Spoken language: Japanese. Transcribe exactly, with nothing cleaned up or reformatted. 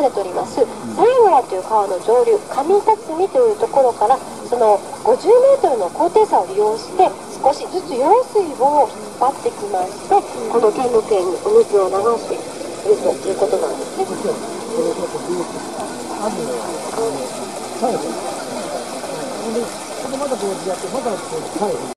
れております犀川という川の上流上辰巳というところから、そのごじゅうメートルの高低差を利用して少しずつ用水を引っ張ってきまして、この兼六園にお水を流しているということなんですね。